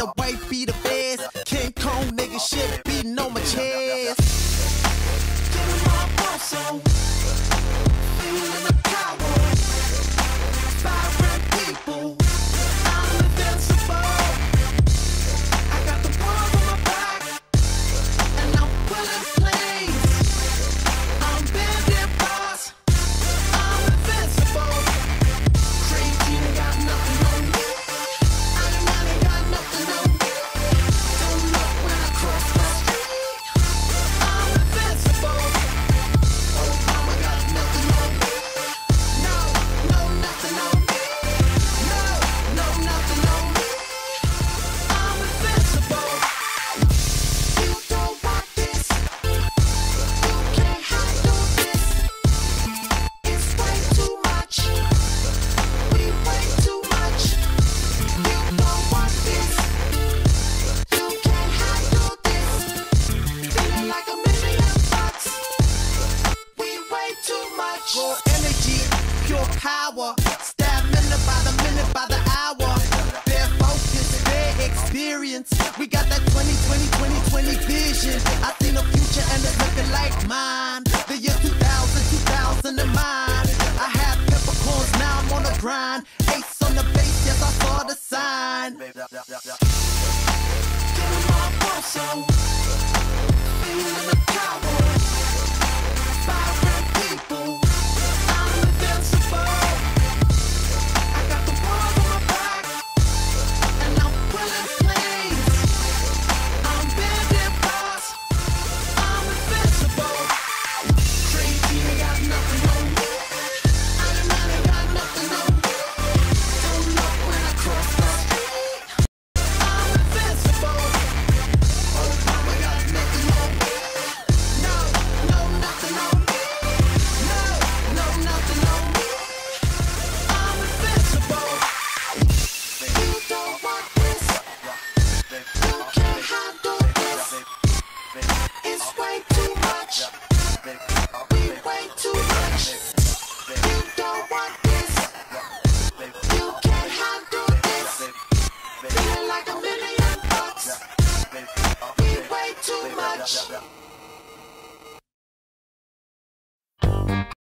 the white be the best. King Kong nigga shit beating on my chest. Getting my pulse on, feeling the power. Vibrant people, I'm invincible. I got the world on my back, and I'm pulling flames. I'm bending bars, I'm invincible. Crazy ain't got nothing on me. I ain't got nothing on me. Don't look when I cross the street. I'm invincible. Obama got nothing on me. No, nothing on me. No, nothing on me. I'm invincible. You don't want this. You can't handle this. It's way too much. We way too much. You don't want this. You can't handle this. Feeling like $1,000,000. We way too much. Raw energy, pure power. Stamina by the minute, by the hour. Bare focus, bare experience. We got that 2020 vision. I see no future and it's looking like mine. The year 2000 in mind. I have peppercorns, now I'm on the grind. Ace on the base, yes, I saw the sign. Getting my pulse on.